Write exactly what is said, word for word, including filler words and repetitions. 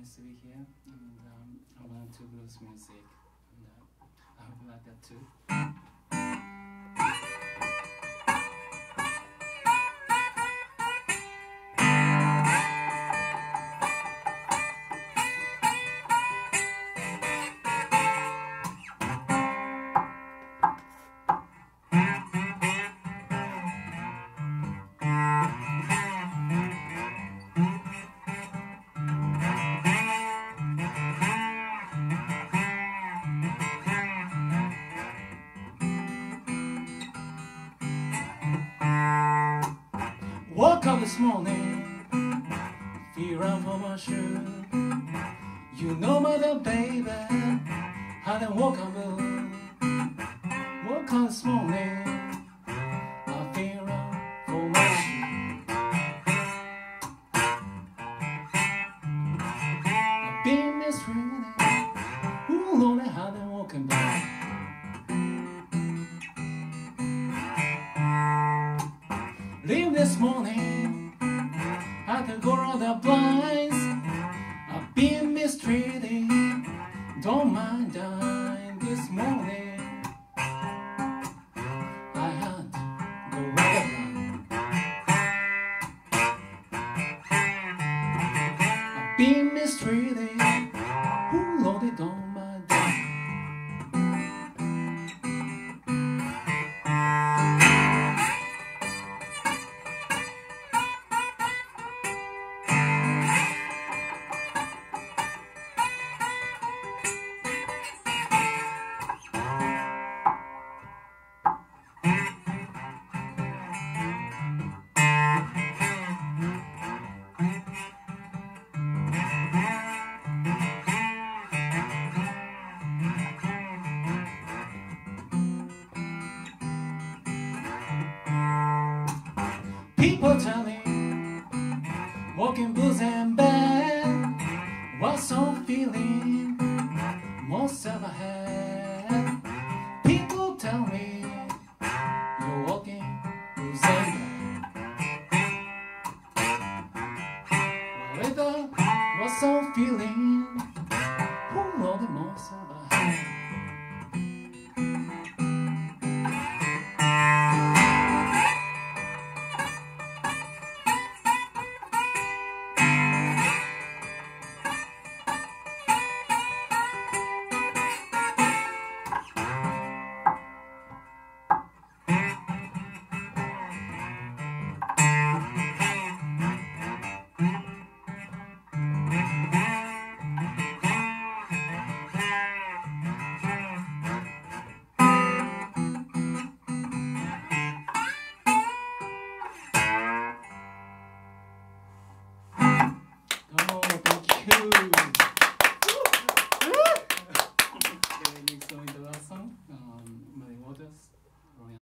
nice to be here, and um, I want to blues music, and uh, I hope you like that too. Woke up this morning, feel around for my shoe. You know mother baby, I done woke up blue. Woke up this morning, I feel around for my shoe. I've been mistreated, ooh Lord, I done woken back. Leave this morning, I can go around the blinds. I've been mistreated, don't mind dying this morning. I had to go round the blind. I've been mistreated, ooh Lord, they don't mind dying. People telling, walking blues and bad, what's I'm feeling, most ever had. People tell me, you're walking blues and bad. Whether what's I'm feeling, who know the most ever had. Oh, thank you.